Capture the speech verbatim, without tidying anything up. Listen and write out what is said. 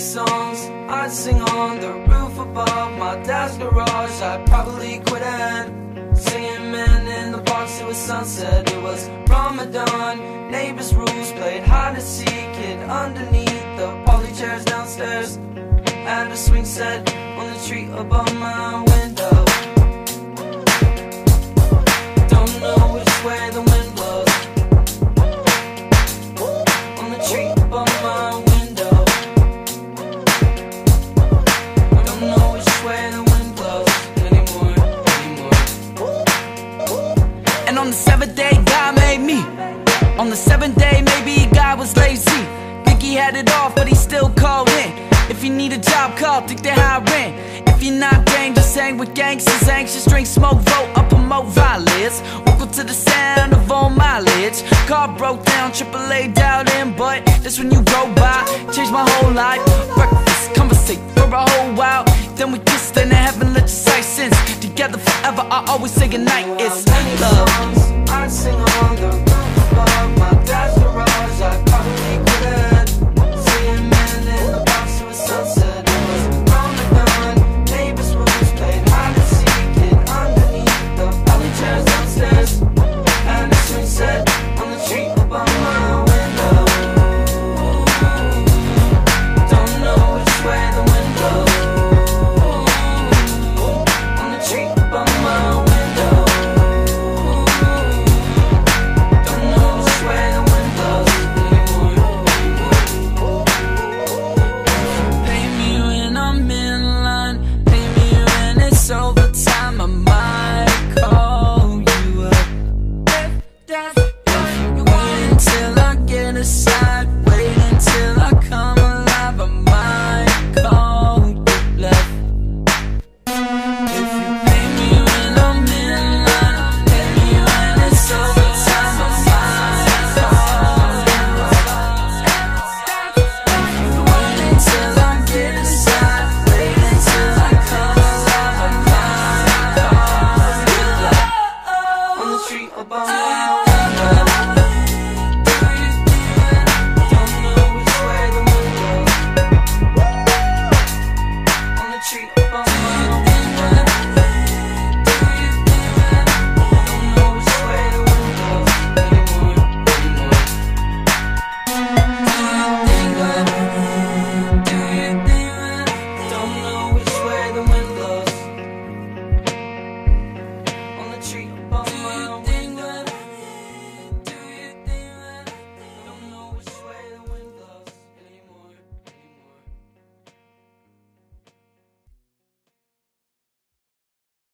songs I'd sing on the roof above my dad's garage. I'd probably quit and singing man in the box. It was sunset, it was Ramadan. Neighbors' rules, played hide and seek, hid underneath the poly chairs downstairs, and a swing set on the tree above my window. Don't know which way the wind blows on the tree above my window. I don't know which way the wind blows anymore, anymore. And on the seventh day, God made me. On the seventh day, maybe God was lazy. Think he had it off, but he still called in. If you need a job, call, think they hiring. If you're not gang, just hang with gangsters. Anxious, drink, smoke, vote, up, promote violence. Welcome to the sound of all mileage. Car broke down, triple A dialed in, but that's when you go by. Changed my whole life. Breakfast, conversate for a whole while. Then we kissed and in heaven let your sight sense. Together forever, I always say goodnight. It's